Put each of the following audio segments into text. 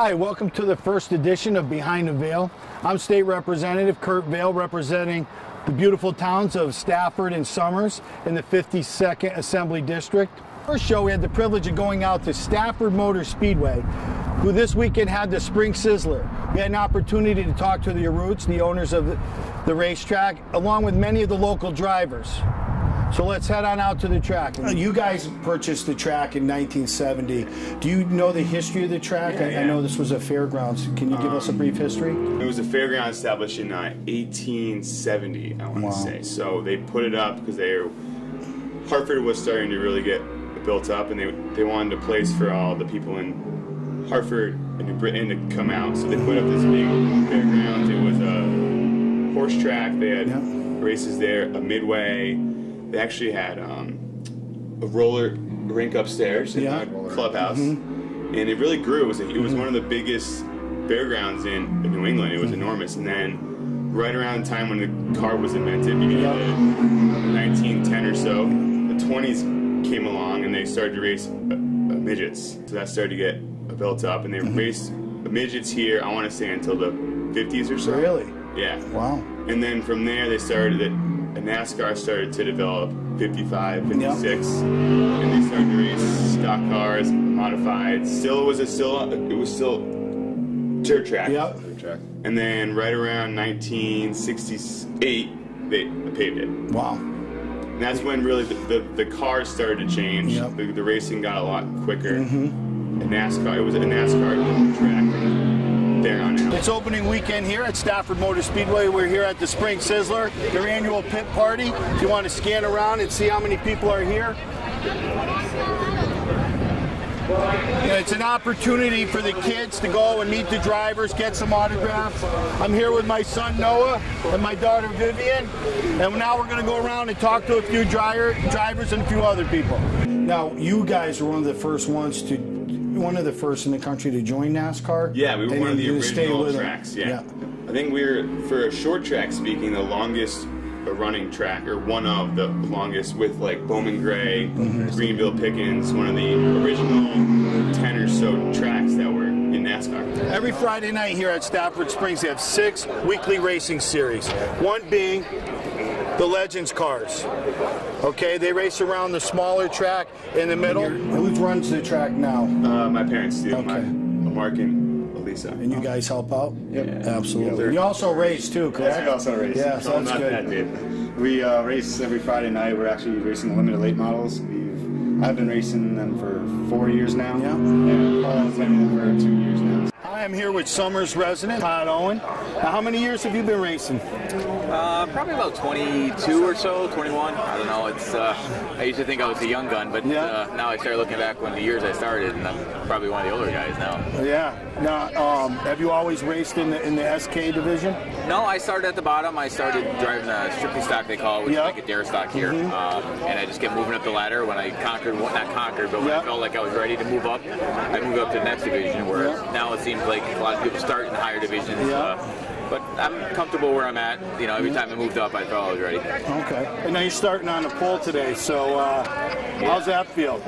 Hi, welcome to the first edition of Behind the Veil. I'm State Representative Kurt Vail, representing the beautiful towns of Stafford and Somers in the 52nd Assembly District. First show, we had the privilege of going out to Stafford Motor Speedway, who this weekend had the Spring Sizzler. We had an opportunity to talk to the Aroots, the owners of the racetrack, along with many of the local drivers. So let's head on out to the track. You guys purchased the track in 1970. Do you know the history of the track? Yeah. I know this was a fairgrounds. Can you give us a brief history? It was a fairground established in 1870, I want to say. So they put it up because Hartford was starting to really get built up, and they wanted a place for all the people in Hartford and New Britain to come out. So they put up this big fairground. It was a horse track. They had races there, a midway. They actually had a roller rink upstairs in the clubhouse, and it really grew. It was one of the biggest fairgrounds in New England. It was enormous. And then right around the time when the car was invented, beginning of 1910 or so, the 20s came along and they started to race midgets. So that started to get built up, and they raced the midgets here, I want to say, until the 50s or so. Really? Yeah. Wow. And then from there they started NASCAR started to develop 55, 56, and they started to race stock cars, modified. It was still dirt track. Yep. And then right around 1968, they paved it. Wow. And that's when really the cars started to change. The racing got a lot quicker. And NASCAR, it was a NASCAR track. There on out. It's opening weekend here at Stafford Motor Speedway. We're here at the Spring Sizzler, their annual pit party. If you want to scan around and see how many people are here. It's an opportunity for the kids to go and meet the drivers, get some autographs. I'm here with my son Noah and my daughter Vivian, and now we're going to go around and talk to a few drivers and a few other people. Now, you guys were one of the first in the country to join NASCAR. Yeah, we were one of the original tracks. Yeah. I think we were, for a short track speaking, the longest running track, or one of the longest, with like Bowman Gray, Greenville Pickens, one of the original 10 or so tracks that were in NASCAR. Every Friday night here at Stafford Springs, they have 6 weekly racing series. One being the Legends cars. Okay, they race around the smaller track in the middle. Who runs the track now? My parents do. Okay. Mark and Elisa. And you guys help out? Yep. Yeah, absolutely. You also race too, correct? Yes, we also race. Yeah, so that's good. That big. We race every Friday night. We're actually racing limited late models. I've been racing them for 4 years now. Yeah. And Paul's been them for 2 years now. I am here with Somers resident Todd Owen. Now, how many years have you been racing? Probably about 22 or so, 21. I don't know. I used to think I was a young gun, but now I started looking back when the years I started, and I'm probably one of the older guys now. Yeah. Now, have you always raced in the SK division? No, I started at the bottom. I started driving the strictly stock, they call it, which is like a dare stock here. And I just kept moving up the ladder. When I conquered, well, not conquered, but when I felt like I was ready to move up, I moved up to the next division, where now it seems like a lot of people start in higher divisions. But I'm comfortable where I'm at. You know, every time I moved up, I felt I was ready. Okay. And now you're starting on the pole today, so how's that feel?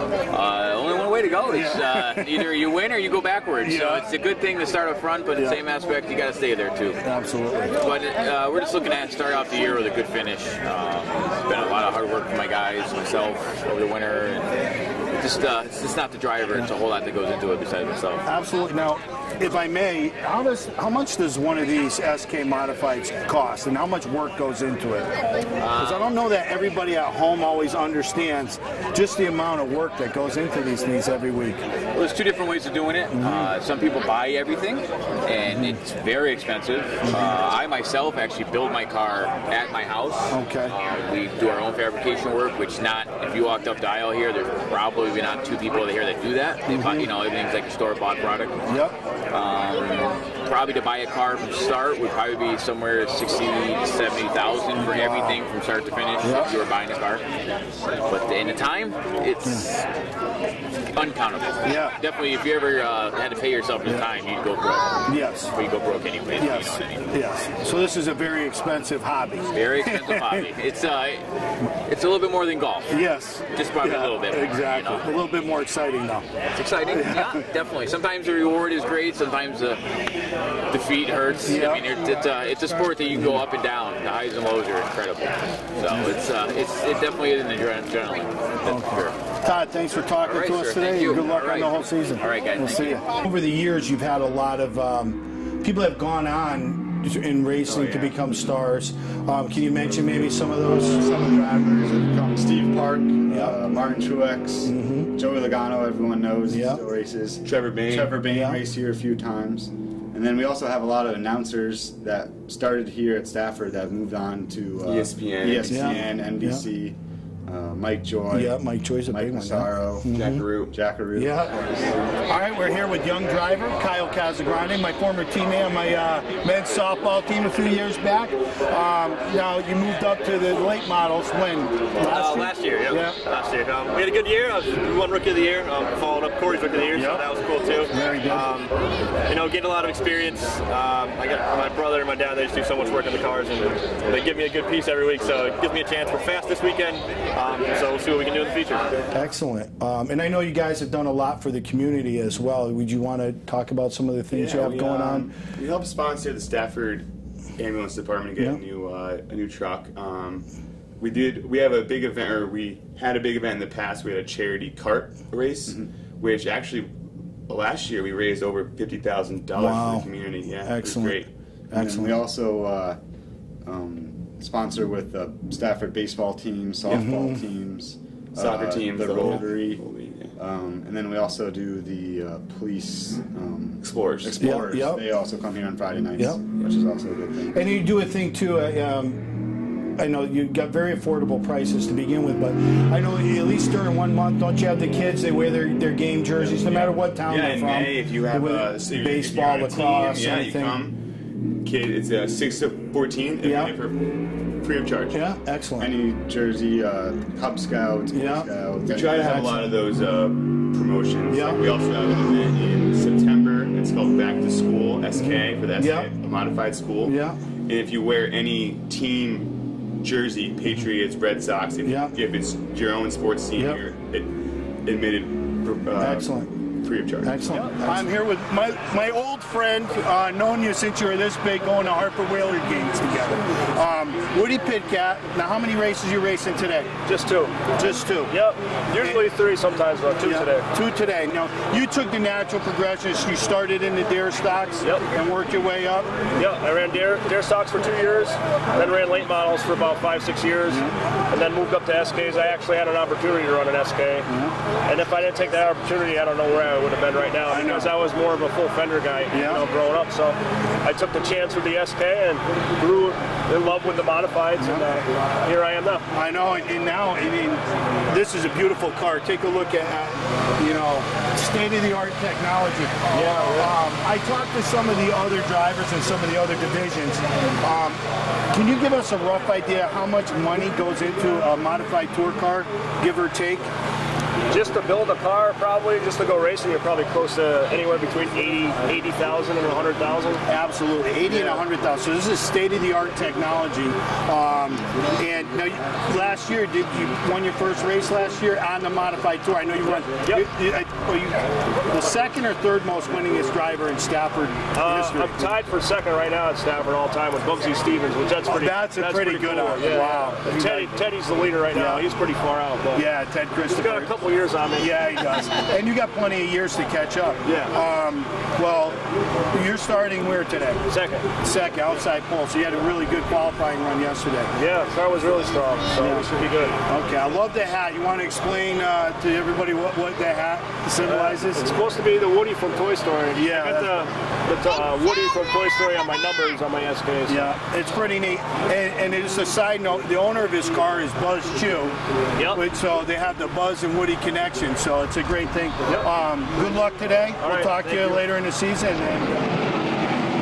Only one way to go. It's either you win or you go backwards. So it's a good thing to start up front, but in the same aspect, you got to stay there too. Absolutely. But we're just looking at start off the year with a good finish. It's been a lot of hard work for my guys, myself, over the winter. And it's just not the driver. It's a whole lot that goes into it besides myself. Absolutely. Now, if I may, how much does one of these SK Modifieds cost, and how much work goes into it? Because I don't know that everybody at home always understands just the amount of work that goes into these things every week. Well, there's 2 different ways of doing it. Some people buy everything, and it's very expensive. I myself actually build my car at my house. Okay. We do our own fabrication work, which if you walked up the aisle here, there's probably not 2 people here that do that. They buy, everything's like a store-bought product. Yep. probably to buy a car from start would probably be somewhere 60 to 70,000 for everything from start to finish if you were buying a car. But in the time, it's uncountable. Yeah. Definitely, if you ever had to pay yourself the time, you'd go broke. Yes. But you go broke anyway. Yes. You know what I mean? Yes. So this is a very expensive hobby. Very expensive hobby. It's a little bit more than golf. Yes. Just probably a little bit. Exactly. You know? A little bit more exciting though. It's exciting. Yeah, definitely. Sometimes the reward is great. Sometimes the defeat hurts. Yeah. I mean, it's a sport that you can go up and down. The highs and lows are incredible. So it definitely is an adrenaline. That's for sure. Todd, thanks for talking to us today. Thank you. Good luck All right. on the whole season. All right, guys. We'll see you. Over the years, you've had a lot of people have gone on in racing to become stars. Can you mention maybe some of those? Some of the drivers have become Steve Park, Martin Truex, Joey Logano, everyone knows, he still races. Trevor Bayne raced here a few times. And then we also have a lot of announcers that started here at Stafford that have moved on to ESPN, NBC. Mike Joy. Yeah, Mike Joy's a Mike big Massaro, one. Jack Arute. Yeah. All right, we're here with young driver Kyle Casagrande, my former teammate on my men's softball team a few years back. Now you moved up to the late models when? Last year. Last year. We had a good year. We won Rookie of the Year. Followed up Corey's Rookie of the Year, so that was cool too. Very good. You know, getting a lot of experience. I got my brother and my dad. They just do so much work on the cars, and they give me a good piece every week. So it gives me a chance. We're fast this weekend. So we'll see what we can do in the future. Excellent. And I know you guys have done a lot for the community as well. Would you want to talk about some of the things you have going on? We helped sponsor the Stafford Ambulance Department to get a new truck. We have a big event, or we had a big event in the past. We had a charity kart race, which actually last year we raised over $50,000 for the community. Yeah, excellent. It was great. Excellent. We also sponsor with the Stafford baseball team, softball teams, soccer teams, the Rotary, and then we also do the police Explorers. Yep. They also come here on Friday nights, which is also a good thing. And you do a thing too. I know you got very affordable prices to begin with, but I know at least during 1 month, don't you have the kids? They wear their game jerseys, no matter what town they're from. May, if you have baseball, lacrosse, anything. You come. Kid, it's 6 to 14. For free of charge. Yeah, excellent. Any jersey, Cub Scouts, Boy Scouts. We try to have a lot of those promotions. Yeah. We also have an event in September. It's called Back to School SK for the SK, a modified school. Yeah. And if you wear any team jersey, Patriots, Red Sox, if it's your own sports team, you're admitted. Excellent. Free of charge. Excellent. I'm here with my old friend, known you since you were this big, going to Harper Whaler games together. Woody Pitkat. Now, how many races are you racing today? Just 2. Just 2. Yep. Usually 3 sometimes, but 2 today. 2 today. Now, you took the natural progressions. You started in the dare stocks and worked your way up. Yep. I ran dare stocks for 2 years, then ran late models for about 5-6 years, and then moved up to SKs. I actually had an opportunity to run an SK, and if I didn't take that opportunity, I don't know where I would have been right now, because I was more of a full fender guy, growing up. So I took the chance with the SK and grew in love with the modifieds, and here I am now. I know, and now, I mean, this is a beautiful car. Take a look at, state-of-the-art technology. I talked to some of the other drivers in some of the other divisions. Can you give us a rough idea how much money goes into a modified tour car, give or take? Just to build a car, probably, just to go racing, you're probably close to anywhere between 80,000 and 100,000. Absolutely, 80 and 100,000. So this is state-of-the-art technology. And now, last year, you won your first race last year on the modified tour? I know you won. The second or third most winningest driver in Stafford history. I'm tied for second right now at Stafford all time with Bugsy Stevens, which that's pretty good. Cool. Wow. Teddy's the leader right now. He's pretty far out. But Ted Christopher. He's got a couple years on me. Yeah, he does. And you got plenty of years to catch up. Well, you're starting where today? Second, outside pole. So you had a really good qualifying run yesterday. Yeah, the car was really strong, so we should be good. Okay, I love the hat. You want to explain to everybody what the hat symbolizes? It's supposed to be the Woody from Toy Story. Yeah. I got the Woody from Toy Story on my numbers on my SKs. Yeah, it's pretty neat. And it's a side note, the owner of his car is Buzz Chu. Yep. So they have the Buzz and Woody connection, so it's a great thing. Yep. Good luck today. We'll talk to you later in the season. And,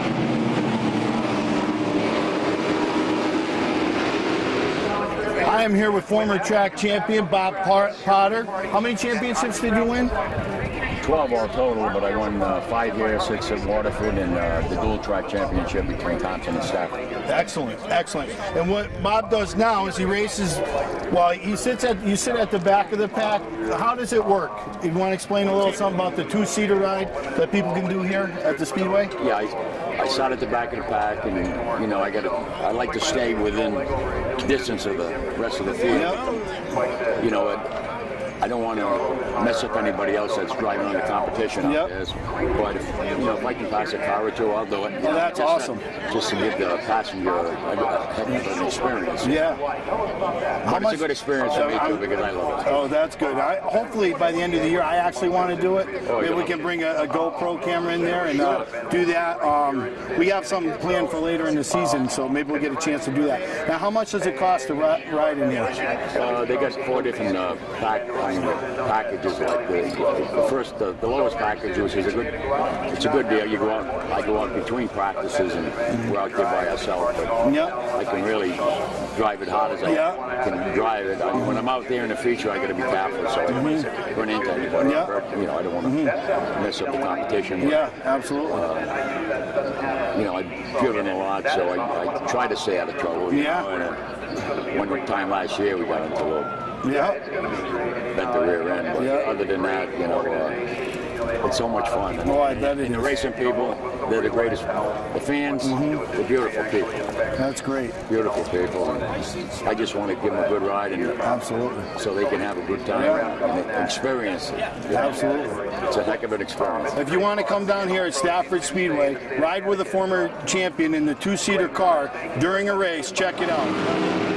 I am here with former track champion Bob Potter. How many championships did you win? 12 all total, but I won 5 here, 6 at Waterford, and the dual track championship between Thompson and Stafford. Excellent, excellent. And what Bob does now is he races. Well, you sit at the back of the pack. How does it work? You want to explain a little something about the two-seater ride that people can do here at the Speedway? Yeah, I sat at the back of the pack, and you know I like to stay within distance of the rest of the field. Yep. You know, I don't want to mess up anybody else that's driving on the competition out there. But if I can pass a car or two, I'll do it. Well, that's awesome. Just to give the passenger an experience. Yeah. But it's a good experience for me too because I love it. Oh, that's good. Hopefully by the end of the year, I actually want to do it. Maybe we can bring a GoPro camera in there and do that. We have something planned for later in the season, so maybe we'll get a chance to do that. Now, how much does it cost to ride in here? They got 4 different packages. Like the lowest package is a good deal. I go out between practices and we're out there by ourselves. But I can really drive it hard as I can drive it. When I'm out there in the feature, I got to be careful so I don't run into anybody. I don't want to mess up the competition. Yeah, absolutely. I've driven a lot, so I try to stay out of trouble. One time last year, we got into bent the rear end. But other than that, it's so much fun. I bet it is. And the racing people, they're the greatest. The fans, they're beautiful people. That's great. Beautiful people. And I just want to give them a good ride, and absolutely, so they can have a good time and experience it. Absolutely. It's a heck of an experience. If you want to come down here at Stafford Speedway, ride with a former champion in the two-seater car during a race, check it out.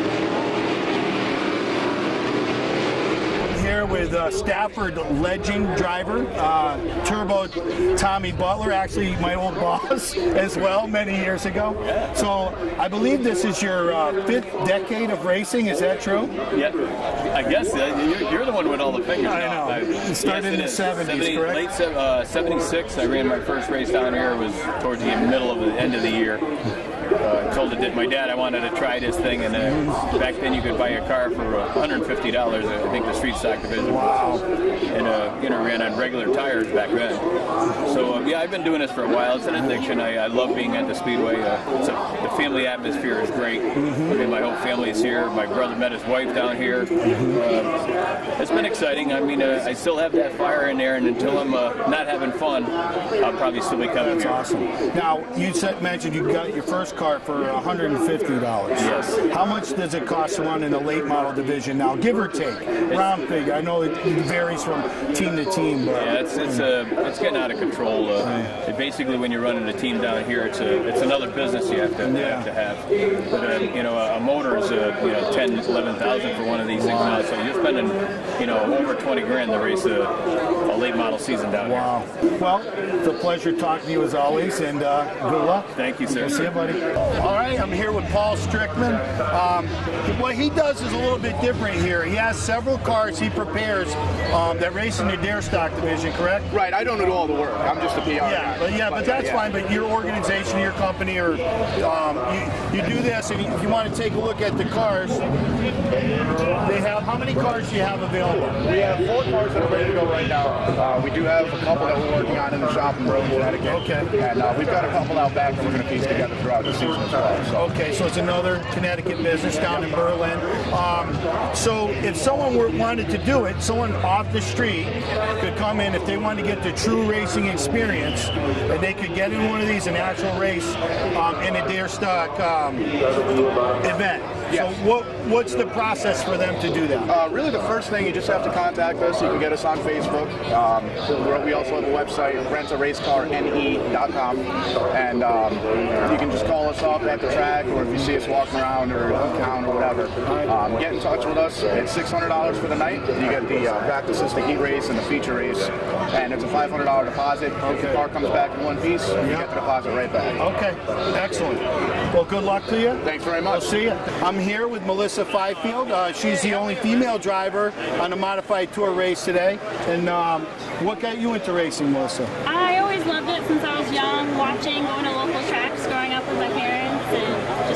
Here with Stafford legend driver, Turbo Tommy Butler, actually my old boss as well many years ago. So I believe this is your 5th decade of racing, is that true? Yeah, I guess you're the one with all the fingers. I know. It started in the 70s, correct? Late 76, I ran my first race down here. It was towards the middle of the end of the year. Told my dad I wanted to try this thing, and back then you could buy a car for $150. I think the street stock division. Wow. And ran on regular tires back then. So I've been doing this for a while. It's an addiction. I love being at the Speedway. The family atmosphere is great. My whole family is here. My brother met his wife down here. It's been exciting. I mean, I still have that fire in there, and until I'm not having fun, I'll probably still be coming. That's awesome. Now, you mentioned you got your first car for $150. Yes. How much does it cost to run in the late model division now, give or take? Round figure. I know it varies from team to team, but it's getting out of control. Basically, when you're running a team down here, it's another business you have to have. But a motor is $10,000, $11,000 for one of these things now, so you're spending over $20,000 to race a late model season down here. Wow. Well, it's a pleasure talking to you as always, and good luck. Thank you, sir. We'll see you, buddy. All right, I'm here with Paul Strickman. What he does is a little bit different here. He has several cars he prepares that race in the Dare Stock division, correct? Right. I don't do all the work. I'm just a PR guy. But that's fine. But your organization, your company, or you do this, and if you want to take a look at the cars, they have. How many cars do you have available? We have 4 cars that are ready to go right now. We do have a couple that we're working on in the shop in Berlin, Connecticut. Okay. And we've got a couple out back that we're going to piece together throughout the season as well. So. Okay, so it's another Connecticut business down in Berlin. So if someone wanted to do it, someone off the street could come in if they wanted to get the true racing experience, and they could get in one of these, an actual race in a Dare Stock event. Yes. So what's the process for them to do that? Really, the first thing, you just have to contact us. You can get us on Facebook. We also have a website, rentaracecarne.com, and you can just call us up at the track, or if you see us walking around or town or whatever, get in touch with us. It's $600 for the night. You get the practices, the heat race, and the feature race, and it's a $500 deposit. If the car comes back in one piece, you get the deposit right back. Okay, excellent. Well, good luck to you. Thanks very much. We'll see you. I'm here with Melissa Fifield. She's the only female driver on the Modified Tour race today. And what got you into racing, Melissa? I always loved it since I was young, watching, going to local tracks, growing up with my parents, and just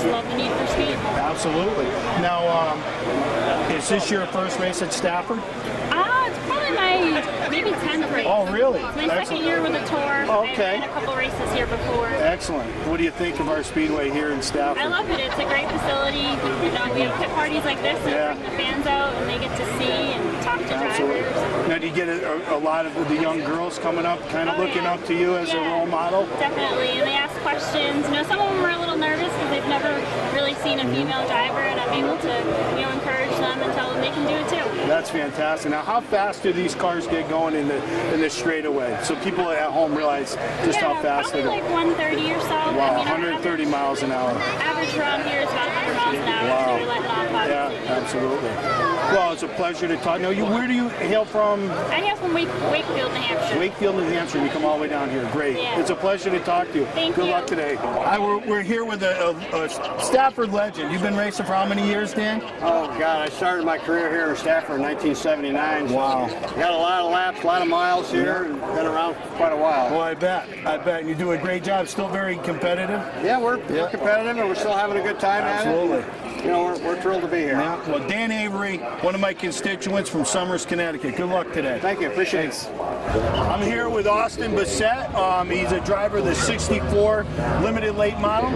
love the Need for Speed. Absolutely. Now, is this your first race at Stafford? It's probably my maybe 10th race. Oh, really? It's my second year with the tour. Okay. I've had a couple races here before. Excellent. What do you think of our speedway here in Stafford? I love it. It's a great facility. You know, we have pit parties like this that bring the fans out and they get to see and talk to drivers. Now, do you get a lot of the young girls coming up, kind of looking up to you as a role model? Definitely, and they ask questions. You know, some of them are a little nervous because they've never really seen a female driver, and I'm able to, you know, encourage them and tell them they can do it too. That's fantastic. Now, how fast do these cars get going in the straightaway? So people at home realize just how fast they go. Probably like 130 or so. Wow, I mean, 130 miles an hour. Average around here is about 100 miles an hour. Wow. So you're letting off, obviously. Yeah, absolutely. Well, it's a pleasure to talk. Now, where do you hail from? I hail from Wakefield, New Hampshire. Wakefield, New Hampshire. You come all the way down here. Great. Yeah. It's a pleasure to talk to you. Thank you. Good luck today. We're here with a Stafford legend. You've been racing for how many years, Dan? Oh, God. I started my career here in Stafford in 1979. So wow. Got a lot of laps, a lot of miles here, and been around for quite a while. Well, I bet. And you do a great job. Still very competitive? Yeah, we're competitive, and we're still having a good time at it. Absolutely. You know, we're thrilled to be here. Yeah. Well, Dan Avery, one of my constituents from Somers, Connecticut. Good luck today. Thank you. Appreciate it. I'm here with Austin Bassett. He's a driver of the 64 Limited Late Model.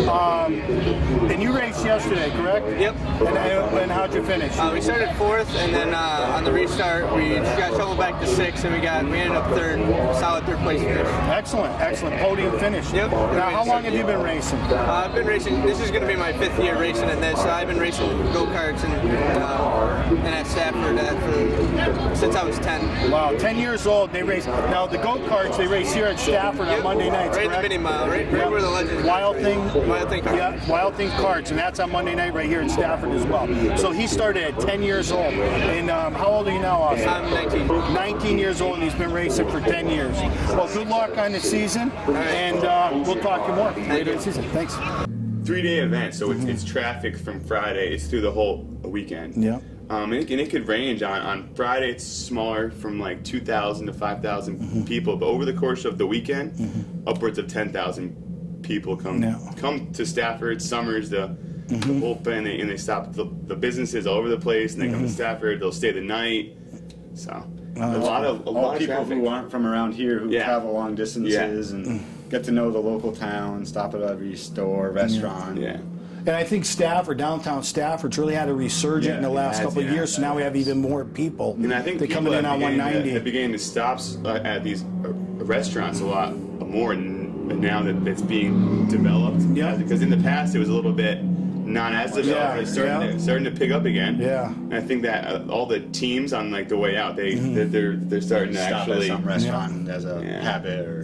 And you raced yesterday, correct? Yep. And how'd you finish? We started 4th, and then on the restart, we got shoveled back to 6th, and we ended up 3rd, solid 3rd place finish. Excellent. Podium finish. Yep. Now, how long have you been racing? I've been racing, this is going to be my 5th year racing in this. I've been racing go-karts and at Stafford since I was 10. Wow, 10 years old, they race. Now, the go-karts, they race here at Stafford on Monday nights, right correct? in the mini mile, right where the legends Wild Thing Karts. Yeah, Wild Thing Karts, and that's on Monday night right here in Stafford as well. So he started at 10 years old. And how old are you now, Austin? I'm 19. 19 years old, and he's been racing for 10 years. Well, good luck on the season, and we'll talk to you more later in the season. Thanks. 3-day event, so it's traffic from Friday. It's through the whole weekend. Yeah. And it could range. On Friday, it's smaller, from like 2,000 to 5,000 people, but over the course of the weekend, upwards of 10,000 people come to Stafford, Somers, the whole thing, and they stop the businesses all over the place, and they come to Stafford. They'll stay the night. So a lot of people traffic. who aren't from around here who travel long distances and get to know the local town, stop at every store, restaurant. Yeah. And I think Stafford, downtown Stafford's really had a resurgence in the last couple of years, so now we have even more people. And I think they're coming in on 190. They're beginning to stop at these restaurants a lot more now that it's being developed. Yeah. Because in the past it was a little bit not as developed. It's starting to pick up again. Yeah. And I think that all the teams on like the way out, they're starting to stop actually at some restaurant as a habit or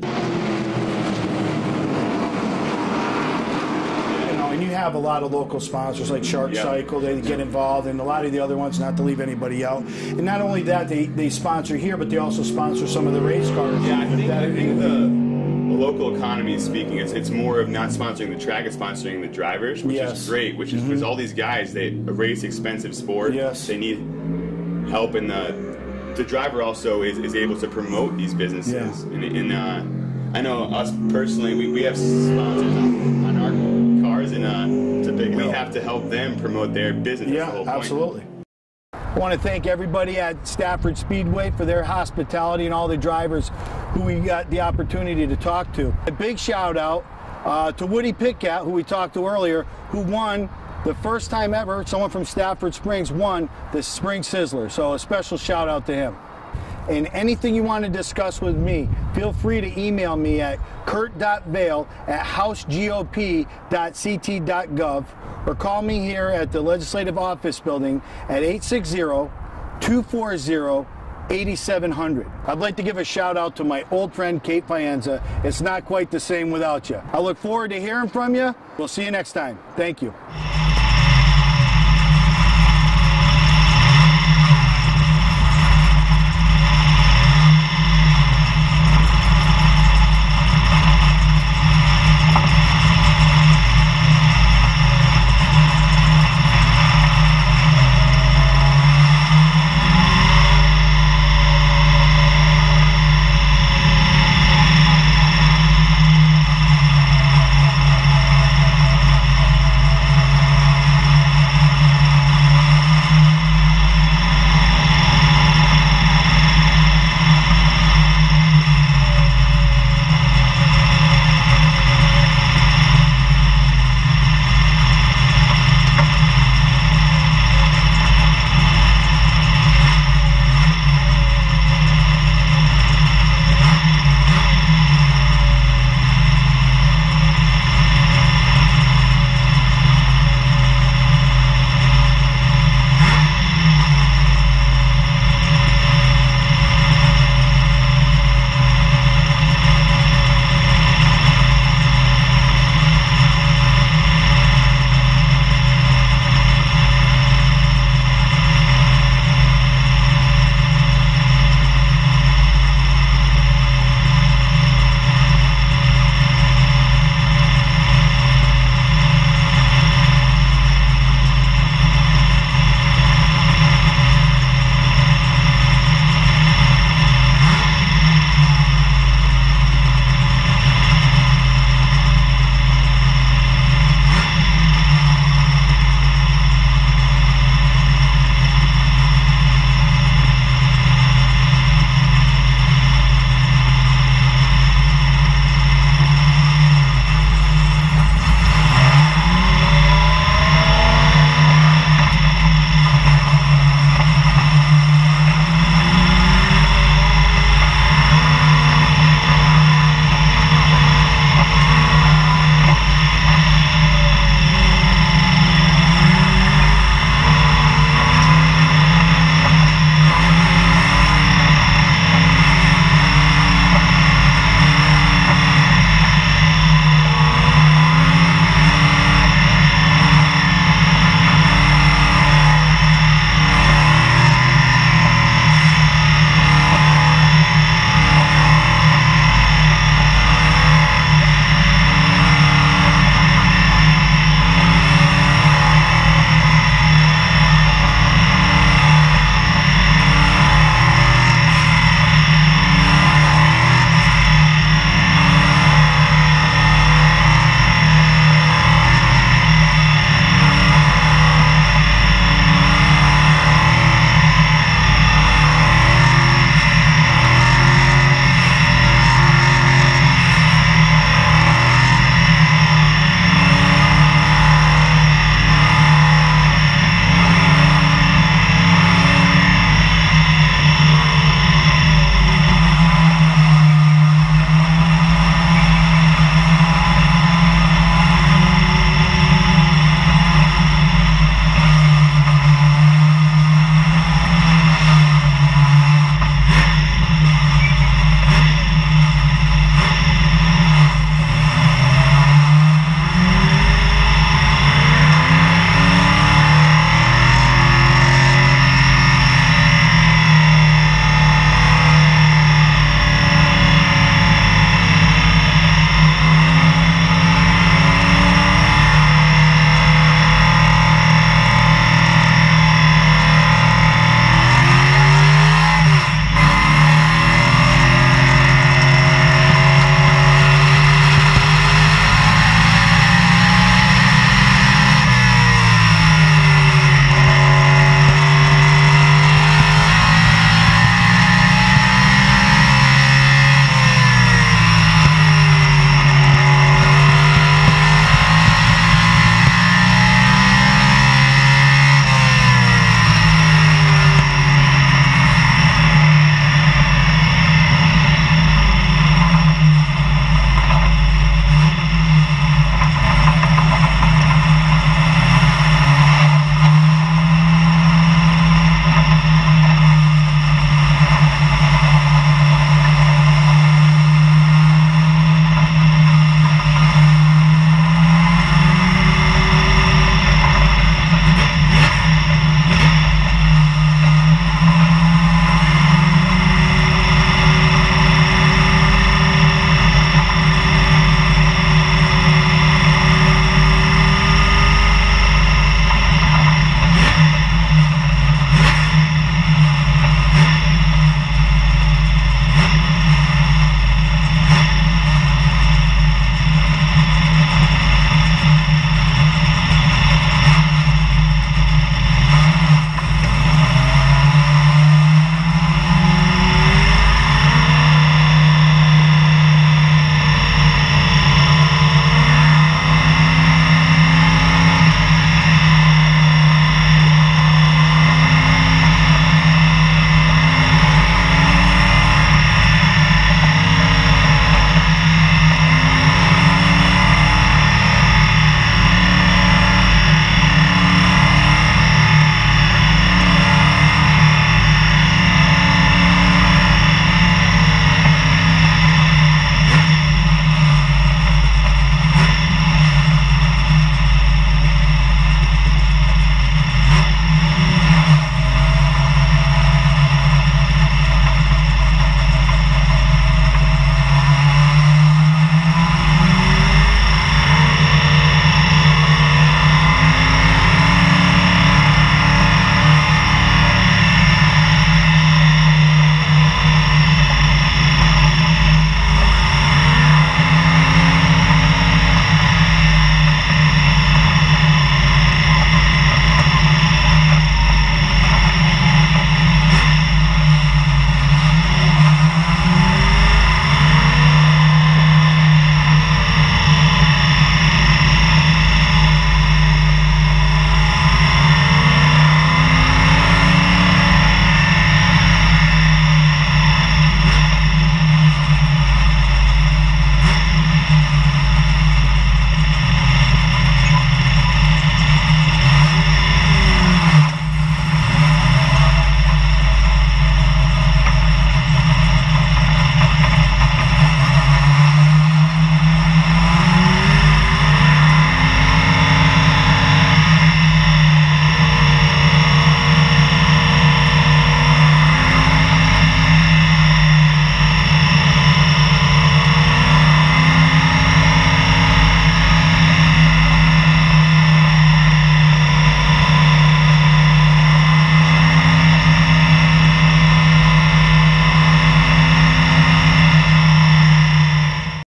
And you have a lot of local sponsors like Shark Cycle, they get involved, and a lot of the other ones, not to leave anybody out. And not only that, they sponsor here, but they also sponsor some of the race cars. Yeah, I think the local economy is speaking. It's more of not sponsoring the track, it's sponsoring the drivers, which is great, which is because all these guys, they race expensive sport. Yes. They need help, and the driver also is able to promote these businesses. And I know us personally, we have sponsors on our cars, and we have to help them promote their business. Yeah, absolutely. I want to thank everybody at Stafford Speedway for their hospitality and all the drivers who we got the opportunity to talk to. A big shout out to Woody Pitcat, who we talked to earlier, who won the first time ever someone from Stafford Springs won the Spring Sizzler. So a special shout out to him. And anything you want to discuss with me, feel free to email me at kurt.vail@housegop.ct.gov or call me here at the Legislative Office Building at 860-240-8700. I'd like to give a shout out to my old friend Kate Fienza. It's not quite the same without you. I look forward to hearing from you. We'll see you next time. Thank you.